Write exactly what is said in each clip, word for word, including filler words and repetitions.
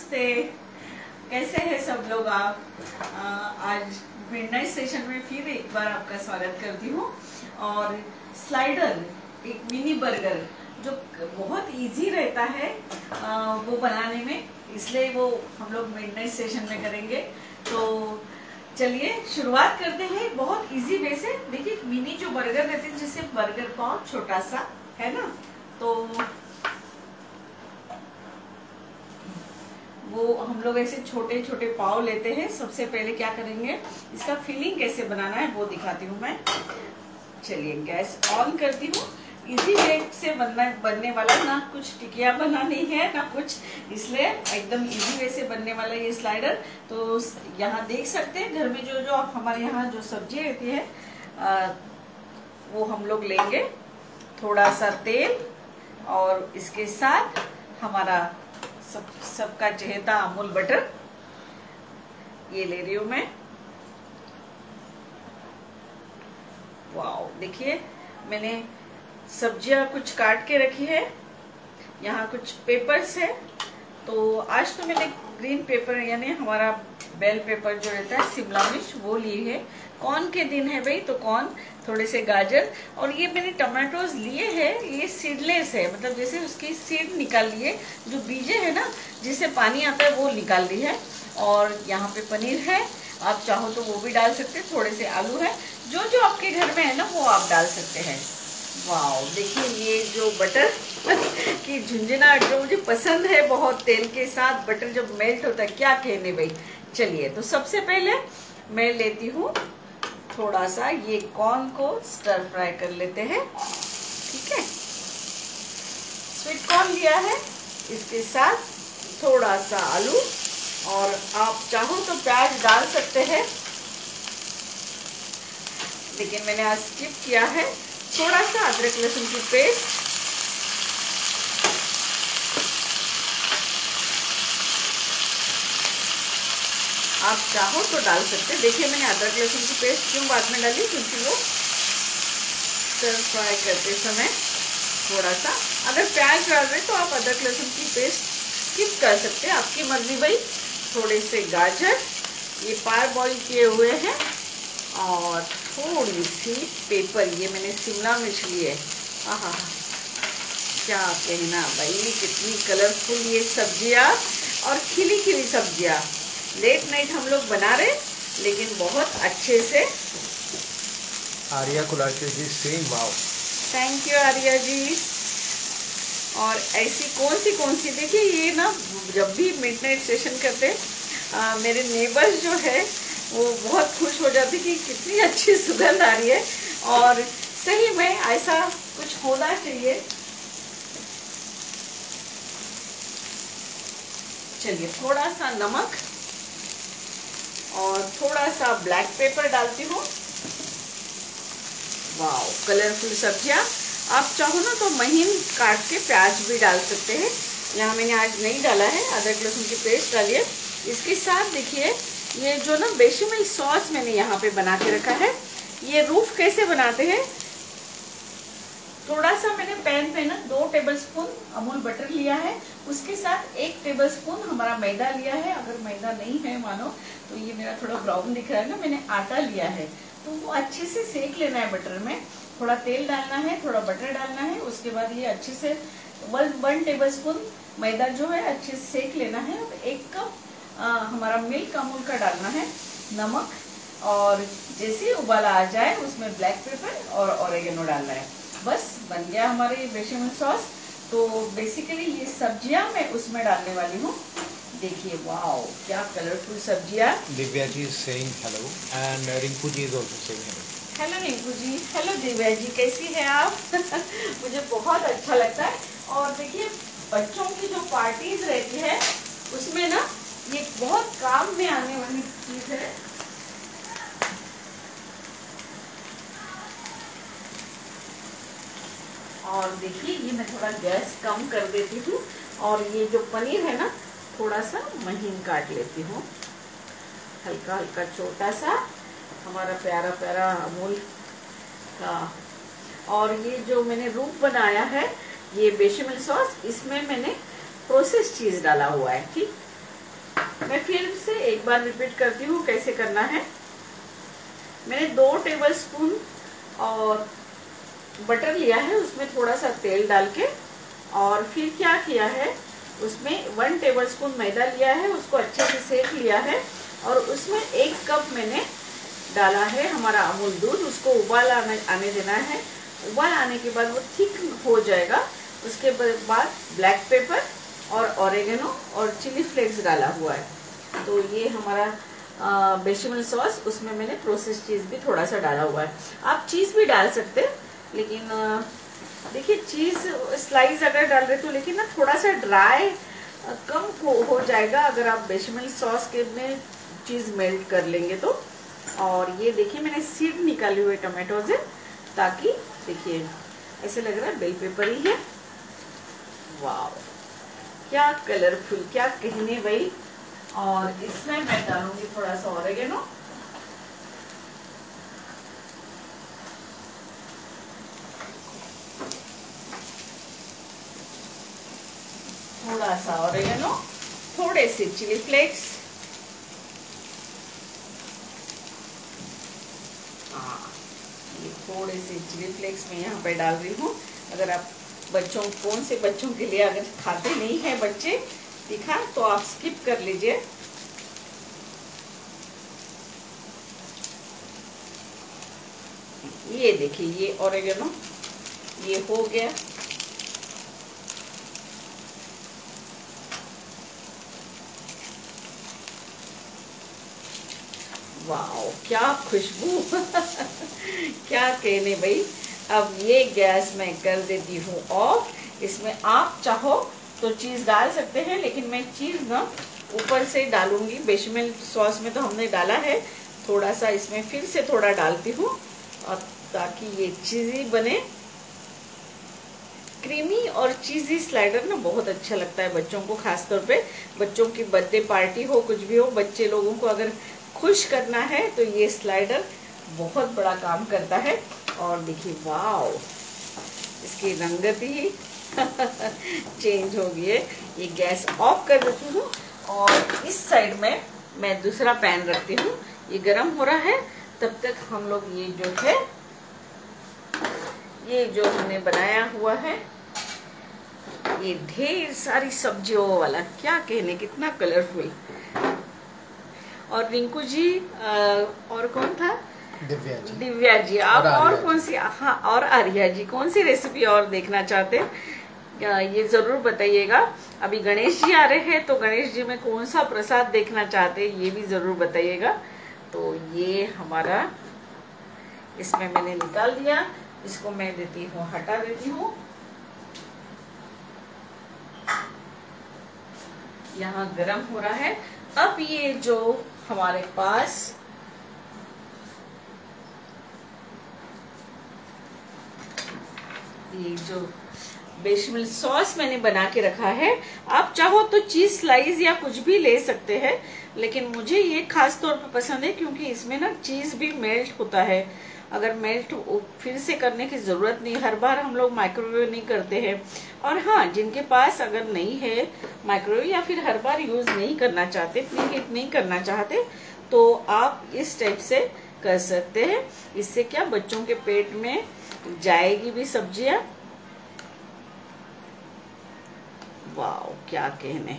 नमस्ते, कैसे हैं सब लोग आप। आ, आज मिडनाइट सेशन में फिर एक बार आपका स्वागत करती हूँ। और स्लाइडर एक मिनी बर्गर जो बहुत इजी रहता है आ, वो बनाने में, इसलिए वो हम लोग मिडनाइट सेशन में करेंगे। तो चलिए शुरुआत करते हैं बहुत इजी वे से। देखिए मिनी जो बर्गर रहते हैं, जैसे बर्गर पाव छोटा सा है ना, तो वो हम लोग ऐसे छोटे छोटे पाव लेते हैं। सबसे पहले क्या करेंगे, इसका फिलिंग कैसे बनाना है वो दिखाती हूँ मैं। चलिए गैस ऑन करती हूँ। इजी वे से बनना बनने वाला, ना कुछ टिकिया बनानी है ना कुछ, इसलिए एकदम इजी वे से बनने वाला ये स्लाइडर। तो यहाँ देख सकते हैं घर में जो जो हमारे यहाँ जो सब्जी रहती है आ, वो हम लोग लेंगे। थोड़ा सा तेल और इसके साथ हमारा सब सबका चहेता अमूल बटर ये ले रही हूं मैं। वाओ, देखिए मैंने सब्जियां कुछ काट के रखी है। यहाँ कुछ पेपर्स है, तो आज तो मैंने ग्रीन पेपर यानी हमारा बेल पेपर जो रहता है, शिमला मिर्च वो ली है। कॉर्न के दिन है भाई, तो कॉर्न, थोड़े से गाजर, और ये मैंने टमाटोज लिए हैं। ये सीडलेस है, मतलब जैसे उसकी सीड निकाल लिए, जो बीजे है ना जिससे पानी आता है वो निकाल ली है। और यहाँ पे पनीर है, आप चाहो तो वो भी डाल सकते हैं। थोड़े से आलू है, जो जो आपके घर में है ना वो आप डाल सकते हैं। वाओ, देखिए ये जो बटर की झुंझुनाहट जो मुझे पसंद है बहुत, तेल के साथ बटर जब मेल्ट होता है, क्या कहने भाई। चलिए, तो सबसे पहले मैं लेती हूँ थोड़ा सा ये कॉर्न को स्टर फ्राई कर लेते हैं। ठीक है, स्वीट कॉर्न लिया है, इसके साथ थोड़ा सा आलू, और आप चाहो तो प्याज डाल सकते हैं, लेकिन मैंने आज स्किप किया है। थोड़ा सा अदरक लहसुन की पेस्ट, आप चाहो तो डाल सकते हैं। देखिए मैंने अदरक लहसुन की पेस्ट क्यों बाद में डाली, क्योंकि वो स्टर फ्राई करते समय थोड़ा सा, अगर प्याज डाल रहे तो आप अदरक लहसुन की पेस्ट स्किप कर सकते हैं, आपकी मर्जी भाई। थोड़े से गाजर ये पार बॉईल किए हुए हैं, और थोड़ी सी पेपर, ये मैंने शिमला मिर्च ली है। आहा, क्या कहना भाई, कितनी कलरफुल ये सब्जियां और खिली खिली सब्जियां। लेट नाइट हम लोग बना रहे, लेकिन बहुत अच्छे से। Arya Kulache ji same, wow, thank you Arya ji. और ऐसी कौन सी कौन सी, देखिए ये ना जब भी मिडनाइट सेशन करते आ, मेरे नेबर्स जो है वो बहुत खुश हो जाते कि कितनी अच्छी सुगंध आ रही है। और सही में ऐसा कुछ होना चाहिए। चलिए थोड़ा सा नमक और थोड़ा सा ब्लैक पेपर डालती हूँ। वाओ, कलरफुल सब्जियां। आप चाहो ना तो महीन काट के प्याज भी डाल सकते हैं, यहाँ मैंने आज नहीं डाला है। अदरक लहसुन की पेस्ट डालिए। इसके साथ देखिए ये जो ना बेशमेल सॉस मैंने यहाँ पे बना के रखा है। ये रूफ कैसे बनाते हैं, थोड़ा सा मैंने पैन पे ना दो टेबलस्पून अमूल बटर लिया है, उसके साथ एक टेबलस्पून हमारा मैदा लिया है। अगर मैदा नहीं है मानो तो ये मेरा थोड़ा ब्राउन दिख रहा है ना, मैंने आटा लिया है, तो वो अच्छे से सेक लेना है बटर में। थोड़ा तेल डालना है, थोड़ा बटर डालना है, उसके बाद ये अच्छे से वन वन टेबल स्पून मैदा जो है अच्छे से सेक लेना है। और एक कप हमारा मिल्क अमूल का डालना है, नमक, और जैसे उबाला आ जाए उसमें ब्लैक पेपर और ऑरेगेनो डालना है। बस बन गया हमारे ये बेशमेल सॉस। तो बेसिकली ये सब्जियां मैं उसमें डालने वाली हूँ। देखिए वाओ, क्या कलरफुल सब्जियां। Divya ji is saying hello and Rinku ji is also saying hello. Hello Rinku ji, hello Divya ji, कैसी हैं आप? मुझे बहुत अच्छा लगता है। और देखिए बच्चों की जो पार्टीज रहती है उसमें ना ये बहुत काम में आने वाली चीज है। और देखिए ये मैं थोड़ा गैस कम कर देती हूँ, और ये जो पनीर है ना थोड़ा सा महीन काट लेती हूँ, हल्का हल्का छोटा सा, हमारा प्यारा प्यारा अमूल का। और ये जो मैंने रूप बनाया है ये बेशमेल सॉस, इसमें मैंने प्रोसेस चीज डाला हुआ है। ठीक, मैं फिर से एक बार रिपीट करती हूँ कैसे करना है। मैंने दो टेबल स्पून और बटर लिया है, उसमें थोड़ा सा तेल डाल के, और फिर क्या किया है, उसमें वन टेबल स्पून मैदा लिया है, उसको अच्छे से सेक लिया है, और उसमें एक कप मैंने डाला है हमारा अमूल दूध। उसको उबाल आने आने देना है। उबाल आने के बाद वो थिक हो जाएगा। उसके बाद ब्लैक पेपर और ऑरेगेनो और चिली फ्लेक्स डाला हुआ है। तो ये हमारा बेशमेल सॉस, उसमें मैंने प्रोसेस चीज़ भी थोड़ा सा डाला हुआ है। आप चीज़ भी डाल सकते हैं, लेकिन देखिए चीज़ स्लाइस अगर डाल रहे तो, लेकिन ना थोड़ा सा ड्राई कम हो, हो जाएगा अगर आप बेशमेल सॉस के में चीज़ मेल्ट कर लेंगे तो। और ये देखिए मैंने सीड निकाले हुए टमाटो से, ताकि देखिए ऐसे लग रहा है बेल पेपर ही है। वाह क्या कलरफुल, क्या कहने भाई। और इसमें मैं डालूंगी थोड़ा सा ऑरेगेनो, थोड़ा सा ऑरेगेनो, थोड़े से चिली फ्लेक्स, हाँ ये थोड़े से चिली फ्लेक्स मैं यहाँ पे डाल रही हूँ। अगर आप बच्चों, कौन से बच्चों के लिए अगर खाते नहीं है बच्चे तीखा, तो आप स्किप कर लीजिए। ये देखिए ये ऑरेगेनो ये हो गया। वाओ क्या खुशबू क्या कहने भाई। अब ये गैस मैं कर देती हूँ ऑफ। इसमें आप चाहो तो चीज़ डाल सकते हैं, लेकिन मैं चीज़ ना ऊपर से डालूंगी। बेशमेल सॉस में तो हमने डाला है, थोड़ा सा इसमें फिर से थोड़ा डालती हूँ, और ताकि ये चीज़ी बने। क्रीमी और चीज़ी स्लाइडर ना बहुत अच्छा लगता है बच्चों को, खासतौर पे बच्चों की बर्थडे पार्टी हो, कुछ भी हो, बच्चे लोगों को अगर खुश करना है तो ये स्लाइडर बहुत बड़ा काम करता है। और देखिए वाओ इसकी रंगत ही चेंज हो गई है। ये गैस ऑफ कर देती हूँ, और इस साइड में मैं दूसरा पैन रखती हूँ। ये गरम हो रहा है, तब तक हम लोग ये जो है, ये जो हमने बनाया हुआ है, ये ढेर सारी सब्जियों वाला, क्या कहने, कितना कलरफुल। और रिंकू जी आ, और कौन था, दिव्या जी, दिव्या जी आप और, और कौन सी, हाँ और आर्या जी, कौन सी रेसिपी और देखना चाहते हैं ये जरूर बताइएगा। अभी गणेश जी आ रहे हैं, तो गणेश जी में कौन सा प्रसाद देखना चाहते हैं ये भी जरूर बताइएगा। तो ये हमारा इसमें मैंने निकाल दिया, इसको मैं देती हूँ, हटा देती हूँ। यहाँ गरम हो रहा है। अब ये जो हमारे पास ये जो बेशमेल सॉस मैंने बना के रखा है, आप चाहो तो चीज स्लाइस या कुछ भी ले सकते हैं, लेकिन मुझे ये खास तौर पे पसंद है क्योंकि इसमें ना चीज भी मेल्ट होता है। अगर मेल्ट फिर से करने की जरूरत नहीं, हर बार हम लोग माइक्रोवेव नहीं करते हैं। और हाँ, जिनके पास अगर नहीं है माइक्रोवेव या फिर हर बार यूज नहीं करना चाहते, इतनी हीट नहीं करना चाहते, तो आप इस टाइप से कर सकते हैं। इससे क्या बच्चों के पेट में जाएगी भी सब्जियां। वाओ क्या कहने।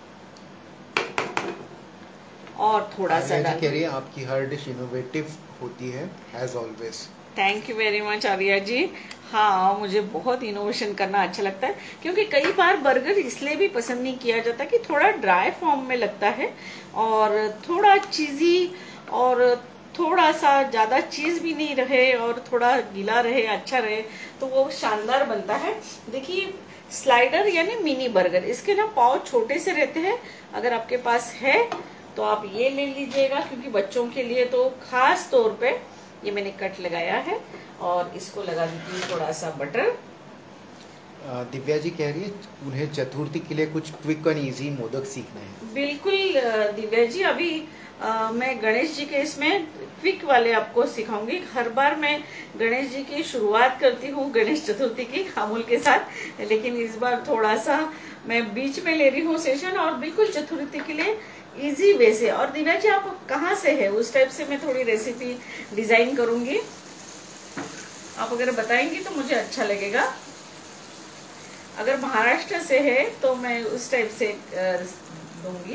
और थोड़ा सा डाल, कह रही है आपकी हर डिश इनोवेटिव होती है as always. Thank you very much Arya ji. हाँ मुझे बहुत इनोवेशन करना अच्छा लगता है, क्योंकि कई बार बर्गर इसलिए भी पसंद नहीं किया जाता कि थोड़ा ड्राई फॉर्म में लगता है और थोड़ा चीज़ी, और थोड़ा सा ज्यादा चीज भी नहीं रहे और थोड़ा गीला रहे, अच्छा रहे, तो वो शानदार बनता है। देखिए स्लाइडर यानी मिनी बर्गर, इसके ना पाव छोटे से रहते हैं। अगर आपके पास है तो आप ये ले लीजिएगा, क्योंकि बच्चों के लिए तो खास तौर पे ये मैंने कट लगाया है। और इसको लगा देती हूँ थोड़ा सा बटर, दिव्या जी कह रही है उन्हें चतुर्थी के लिए कुछ क्विक एंड इजी मोदक सीखना है। बिल्कुल दिव्या जी, अभी आ, मैं गणेश जी के इसमें क्विक वाले आपको सिखाऊंगी। हर बार मैं गणेश जी की शुरुआत करती हूँ गणेश चतुर्थी की अमूल के साथ, लेकिन इस बार थोड़ा सा मैं बीच में ले रही हूँ सेशन और बिल्कुल चतुर्थी के लिए इजी वे से। और दिव्या जी आप कहाँ से है, उस टाइप से मैं थोड़ी रेसिपी डिजाइन करूंगी। आप अगर बताएंगी तो मुझे अच्छा लगेगा। अगर महाराष्ट्र से है तो मैं उस टाइप से दूंगी।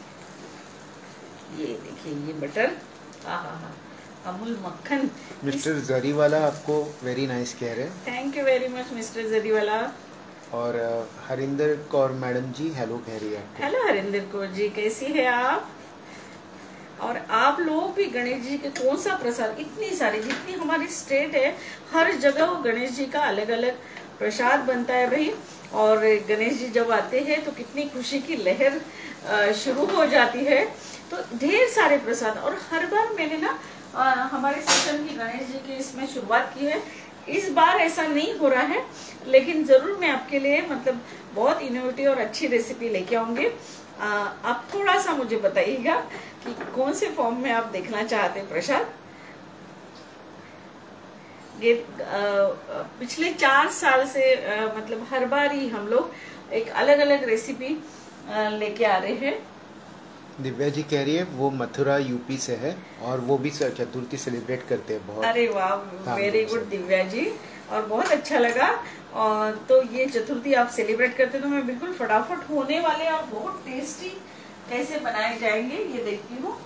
ये देखिए ये बटर, हाँ हाँ हाँ अमूल मक्खन। मिस्टर जरीवाला आपको वेरी नाइस कह रहे हैं। Thank you very much mister Jariwala. और हरिंदर कौर मैडम जी हेलो कह रही है। हेलो हरिंदर कौर जी, कैसी है आप? और आप लोग भी गणेश जी के कौन सा प्रसाद, इतनी सारी जितनी हमारी स्टेट है हर जगह गणेश जी का अलग अलग प्रसाद बनता है भाई। और गणेश जी जब आते हैं तो कितनी खुशी की लहर शुरू हो जाती है। तो ढेर सारे प्रसाद, और हर बार मैंने ना हमारे सेशन की गणेश जी की इसमें शुरुआत की है। इस बार ऐसा नहीं हो रहा है, लेकिन जरूर मैं आपके लिए मतलब बहुत इनोवेटिव और अच्छी रेसिपी लेके आऊंगी। आप थोड़ा सा मुझे बताइएगा कि कौन से फॉर्म में आप देखना चाहते हैं प्रसाद। ये पिछले चार साल से आ, मतलब हर बार ही हम लोग एक अलग अलग रेसिपी लेके आ रहे हैं। दिव्या जी कह रही है वो मथुरा यूपी से है और वो भी चतुर्थी सेलिब्रेट करते हैं बहुत। अरे वाह, वेरी गुड दिव्या जी, और बहुत अच्छा लगा। और तो ये चतुर्थी आप सेलिब्रेट करते तो मैं बिल्कुल फटाफट होने वाले और बहुत टेस्टी कैसे बनाए जाएंगे ये देखती हूँ।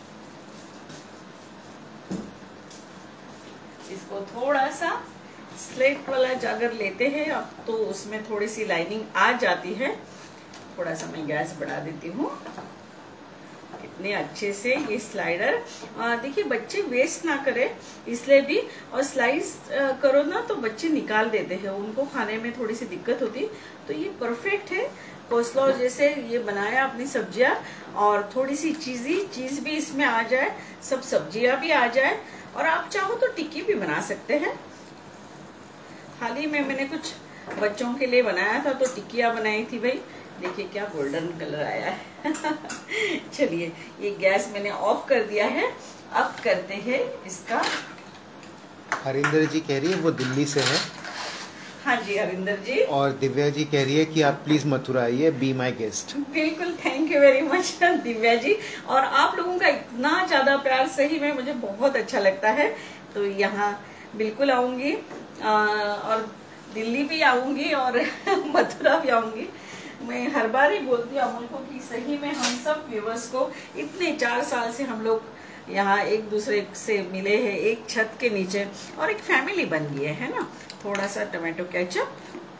इसको थोड़ा सा स्लेट वाला अगर लेते हैं अब तो उसमें थोड़ी सी लाइनिंग आ जाती है। थोड़ा सा मैं गैस बढ़ा देती हूँ। कितने अच्छे से ये स्लाइडर, देखिए बच्चे वेस्ट ना करें इसलिए भी, और स्लाइस करो ना तो बच्चे निकाल देते हैं, उनको खाने में थोड़ी सी दिक्कत होती। तो ये परफेक्ट है। कोस्लो जैसे ये बनाया अपनी सब्जियां, और थोड़ी सी चीजी चीज भी इसमें आ जाए, सब सब्जियां भी आ जाए, और आप चाहो तो टिक्की भी बना सकते हैं। हाल ही में मैंने कुछ बच्चों के लिए बनाया था तो टिक्कियां बनाई थी भाई। देखिए क्या गोल्डन कलर आया है। चलिए ये गैस मैंने ऑफ कर दिया है, अब करते हैं इसका। हरिंदर जी कह रही है वो दिल्ली से है। हाँ जी हरिंदर जी। और दिव्या जी कह रही है कि आप प्लीज मथुरा आइए, बी माई गेस्ट। बिल्कुल, thank you very much Divya ji. और आप लोगों का इतना ज्यादा प्यार सही में मुझे बहुत अच्छा लगता है। तो यहाँ बिल्कुल आऊंगी, और दिल्ली भी आऊंगी और मथुरा भी आऊंगी। मैं हर बार ही बोलती हूँ अमूल को कि सही में हम सब व्यूवर्स को, इतने चार साल से हम लोग यहाँ एक दूसरे से मिले हैं एक छत के नीचे, और एक फैमिली बन गई है ना। थोड़ा सा टमाटो केचप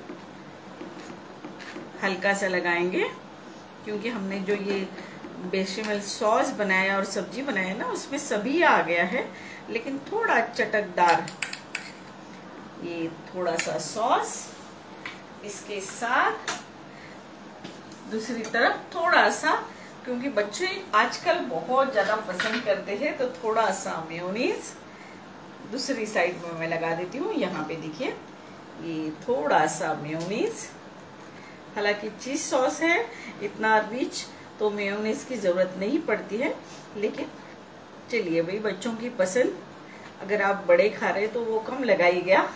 हल्का सा लगाएंगे, क्योंकि हमने जो ये बेशमेल सॉस बनाया और सब्जी बनाया ना उसमें सभी आ गया है, लेकिन थोड़ा चटकदार ये थोड़ा सा सॉस। इसके साथ दूसरी तरफ थोड़ा सा, क्योंकि बच्चे आजकल बहुत ज्यादा पसंद करते हैं, तो थोड़ा सा मेयोनीज दूसरी साइड में मैं लगा देती हूँ। यहाँ पे देखिए ये थोड़ा सा मेयोनीज, हालांकि चीज सॉस है इतना रिच तो मेयोनीज की जरूरत नहीं पड़ती है, लेकिन चलिए भाई बच्चों की पसंद, अगर आप बड़े खा रहे तो वो कम लगाई गया।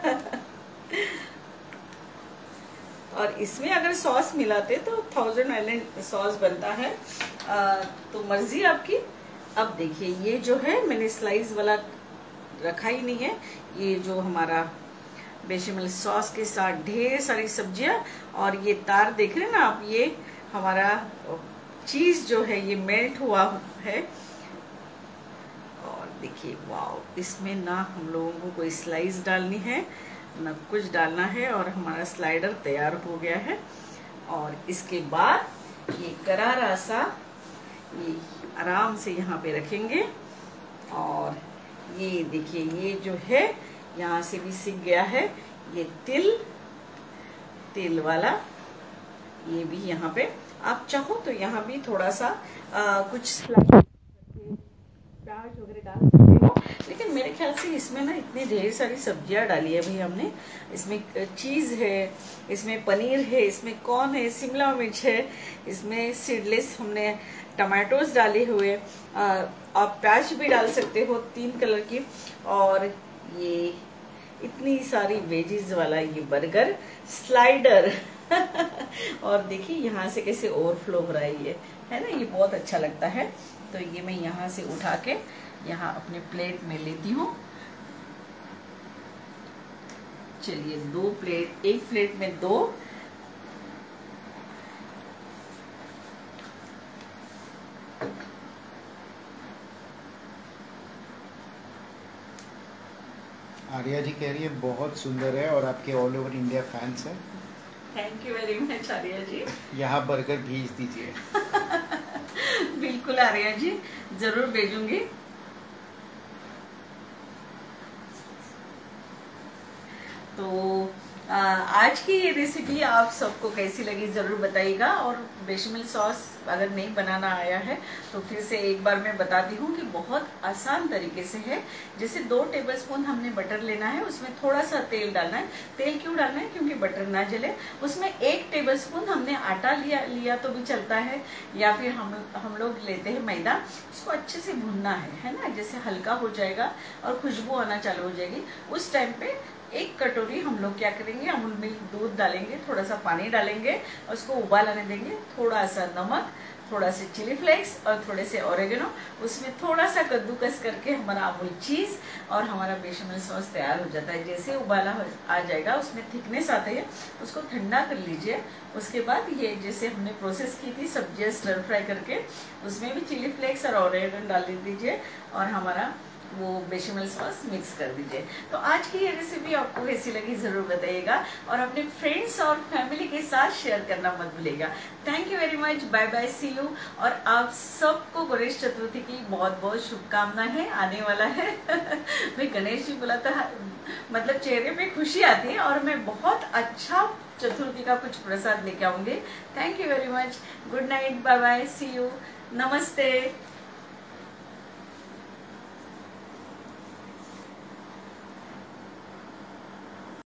और इसमें अगर सॉस मिलाते तो थाउजेंड आइलैंड सॉस बनता है। आ, तो मर्जी आपकी। अब देखिए ये जो है मैंने स्लाइस वाला रखा ही नहीं है, ये जो हमारा बेशमेल सॉस के साथ ढेर सारी सब्जियां, और ये तार देख रहे हैं ना आप, ये हमारा चीज जो है ये मेल्ट हुआ है। और देखिए वाह, इसमें ना हम लोगों को कोई स्लाइस डालनी है ना कुछ डालना है, और हमारा स्लाइडर तैयार हो गया है। और इसके बाद ये करारा सा ये आराम से यहाँ पे रखेंगे, और ये देखिए ये जो है यहाँ से भी सीख गया है, ये तिल तिल वाला, ये भी यहाँ पे आप चाहो तो यहाँ भी थोड़ा सा आ, कुछ प्याज वगैरह डाल सकते हो, लेकिन मेरे ख्याल से इसमें ना इतनी ढेर सारी सब्जियां डाली है भाई हमने। इसमें चीज़ है, इसमें पनीर है, इसमें कॉर्न है, शिमला मिर्च है, इसमें सीडलेस हमने टमाटोज डाले हुए, आप प्याज भी डाल सकते हो तीन कलर की, और ये इतनी सारी वेजीज वाला ये बर्गर स्लाइडर और देखिए यहाँ से कैसे ओवरफ्लो हो रहा है ये, है ना, ये बहुत अच्छा लगता है। तो ये मैं यहाँ से उठा के यहाँ अपने प्लेट में लेती हूँ। चलिए दो प्लेट, एक प्लेट में दो, आर्या जी कह रही है बहुत सुंदर है और आपके ऑल ओवर इंडिया फैंस हैं। Thank you very much Arya ji. यहाँ बर्गर भेज दीजिए। बिल्कुल आर्या जी, जरूर भेजूंगी। तो आ, आज की ये रेसिपी आप सबको कैसी लगी जरूर बताइएगा। और बेशमेल सॉस अगर नहीं बनाना आया है तो फिर से एक बार मैं बताती हूँ कि बहुत आसान तरीके से है। जैसे दो टेबलस्पून हमने बटर लेना है, उसमें थोड़ा सा तेल डालना है। तेल क्यों डालना है? क्योंकि बटर ना जले। उसमें एक टेबलस्पून हमने आटा लिया लिया तो भी चलता है, या फिर हम हम लोग लेते हैं मैदा। उसको अच्छे से भूनना है, है ना, जैसे हल्का हो जाएगा और खुशबू आना चालू हो जाएगी, उस टाइम पे एक कटोरी हम लोग क्या करेंगे, अमूल मिल्क दूध डालेंगे, थोड़ा सा पानी डालेंगे, उसको उबाल आने देंगे, थोड़ा सा नमक, थोड़ा सा चिली फ्लेक्स और थोड़े से ऑरेगेनो, उसमें थोड़ा सा कद्दूकस करके हमारा अमूल चीज और हमारा बेशमेल सॉस तैयार हो जाता है। जैसे उबाला आ जाएगा, उसमें थिकनेस आती है, उसको ठंडा कर लीजिए। उसके बाद ये जैसे हमने प्रोसेस की थी सब्जियां स्टर फ्राई करके, उसमें भी चिली फ्लेक्स और ऑरेगेनो डाल दीजिए और हमारा वो बेशमेल सॉस मिक्स कर दीजिए। तो आज की ये रेसिपी आपको कैसी लगी जरूर बताइएगा और अपने फ्रेंड्स और फैमिली के साथ शेयर करना मत भूलिएगा। Thank you very much, bye bye, see you. और आप सबको गणेश चतुर्थी की बहुत बहुत शुभकामनाएं हैं, आने वाला है। मैं गणेश जी बोला था, मतलब चेहरे पे खुशी आती है और मैं बहुत अच्छा चतुर्थी का कुछ प्रसाद लेके आऊंगी। Thank you very much, good night, bye bye, see you, नमस्ते।